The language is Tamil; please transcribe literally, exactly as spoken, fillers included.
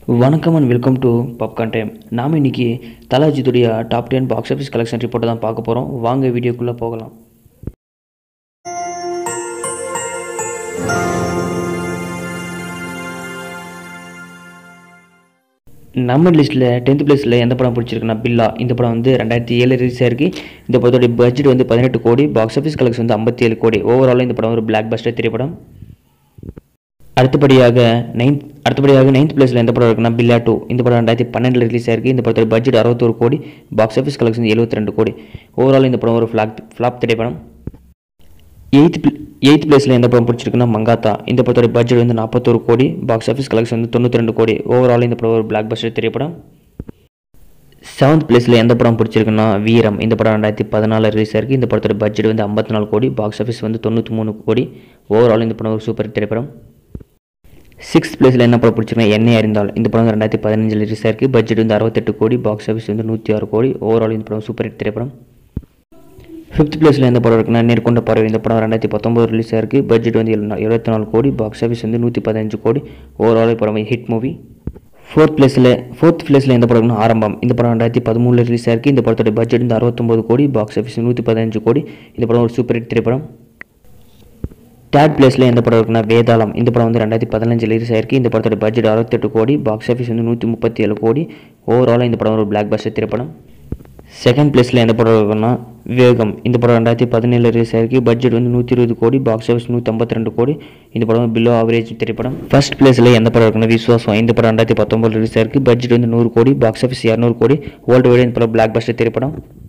வணக்கம் and welcome to popcorn time. நாம் இன்றைக்கி தல அஜித்துடைய top ten box office collection ரிப்போர்ட்டை தான் பார்க்க போகிறோம். வாங்க வீடியோக்குள்ளே போகலாம். நம்ம லிஸ்ட்டில் டென்த் பிளேஸில் எந்த படம் பிடிச்சிருக்குன்னா பில்லா. இந்த படம் வந்து ரெண்டாயிரத்தி ஏழு ரிலீஸ் ஆயிருக்கு. இந்த படத்தோடைய பட்ஜெட் வந்து பதினெட்டு கோடி, பாக்ஸ் ஆஃபீஸ் கலெக்ஷன் வந்து ஐம்பத்தி ஏழு கோடி. ஓவராலாக இந்த படம் ஒரு பிளாக் பஸ்டர் திரைப்படம். அடுத்தபடியாக நைன்த் அடுத்தபடியாக நைன்த் பிளேஸில் எந்த படம் இருக்குன்னா பில்லா டூ. இந்த படம் ரெண்டாயிரத்தி பன்னெண்டில் ரிலீஸ் ஆயிருக்கு. இந்த படத்தோட பட்ஜெட் அறுபத்தொரு கோடி, பாக்ஸ் ஆஃபீஸ் கலெக்ஷன் எழுபத்தி ரெண்டு கோடி. ஓவரால் இந்த படம் ஒரு ஃப்ளாப் ஃப்ளாப் திரைப்படம். எயித் எயித் பிளேஸில் எந்த படம் பிடிச்சிருக்குன்னா மங்காத்தா. இந்த படத்தோட பட்ஜெட் வந்து நாற்பத்தொரு கோடி, பாக்ஸ் ஆஃபீஸ் கலெக்ஷன் வந்து தொண்ணூற்றி ரெண்டு கோடி. ஓவரால் இந்த படம் ஒரு பிளாக் பஸ்டர் திரைப்படம். செவன்த் பிளேஸில் எந்த படம் பிடிச்சிருக்குன்னா வீரம். இந்த படம் ரெண்டாயிரத்தி பதினாலு ரிலீஸ் ஆயிருக்கு. இந்த படத்தோட பட்ஜெட் வந்து ஐம்பத்தி நாலு கோடி, பாக்ஸ் ஆஃபீஸ் வந்து தொண்ணூற்றி மூணு கோடி. ஓவரால் இந்த படம் ஒரு சூப்பர் திரைப்படம். சிக்ஸ்த் பிளேஸில் என்ன படம் பிடிச்சிருக்கேன் என்னை அறிந்தால். இந்த படம் ரெண்டாயிரத்தி பதினஞ்சில் ரிலீஸ் ஆயிருக்கு. பட்ஜெட் வந்து அறுபத்தெட்டு கோடி, பாக்ஸ் ஆஃபீஸ் வந்து நூற்றி ஆறு கோடி. ஓவரால் இந்த படம் சூப்பர் ஹிட் திரைப்படம். ஃபிஃப்த் பிளேஸில் எந்த படம் இருக்குன்னா நேர்கொண்ட பறவை. இந்த படம் ரெண்டாயிரத்தி பத்தொம்பது ரிலீஸ் ஆயிருக்கு. பட்ஜெட் வந்து எழுபத்தி நாலு கோடி, பாக்ஸ் ஆஃபீஸ் வந்து நூற்றி பதினஞ்சு கோடி. ஓவரால் படம் ஹிட் மூவி. ஃபோர்த் பிளேஸில் ஃபோர்த் பிளேஸில் எந்த படம்னா ஆரம்பம். இந்த படம் ரெண்டாயிரத்தி பதிமூணில் ரிலீஸ் ஆயிருக்கு. இந்த படத்தோட பட்ஜெட் வந்து அறுபத்தொம்பது கோடி, பாக்ஸ் ஆஃபீஸ் நூற்றி பதினஞ்சு கோடி. இந்த படம் ஒரு சூப்பர் ஹிட் திரைப்படம். தேர்ட் பிளேஸில் எந்த படம் இருக்குன்னா வேதாளம். இந்த படம் வந்து ரெண்டாயிரத்தி பதினஞ்சில் ரிலீஸ் ஆயிருக்கு. இந்த படத்தோட பட்ஜெட் அறுபத்தெட்டு கோடி, பாக்ஸ் ஆஃபீஸ் வந்து நூற்றி முப்பத்தி ஏழு கோடி. ஓவராலாக இந்த படம் ஒரு பிளாக் பஸ்டர் திரைப்படம். செகண்ட் பிளேஸில் எந்த படம் இருக்குன்னா வேகம். இந்த படம் ரெண்டாயிரத்தி பதினேழு ரிலீஸ் ஆயிருக்கு. பட்ஜெட் வந்து நூற்றி இருபது கோடி, பாக்ஸ் ஆஃபீஸ் நூற்றி ஐம்பத்தி ரெண்டு கோடி. இந்த படம் பிலோ ஆவரேஜ் திரைப்படம். ஃபர்ஸ்ட் பிளேஸில் எந்த படம் இருக்குன்னா விஸ்வாசம். இந்த படம் ரெண்டாயிரத்தி பத்தொம்பது ரிலீஸ் ஆயிருக்கு. பட்ஜெட் வந்து நூறு கோடி, பாக்ஸ் ஆஃபீஸ் இரநூறு கோடி. வேர்ல்டு வைடு இந்த படம் பிளாக் பஸ்டர் திரைப்படம்.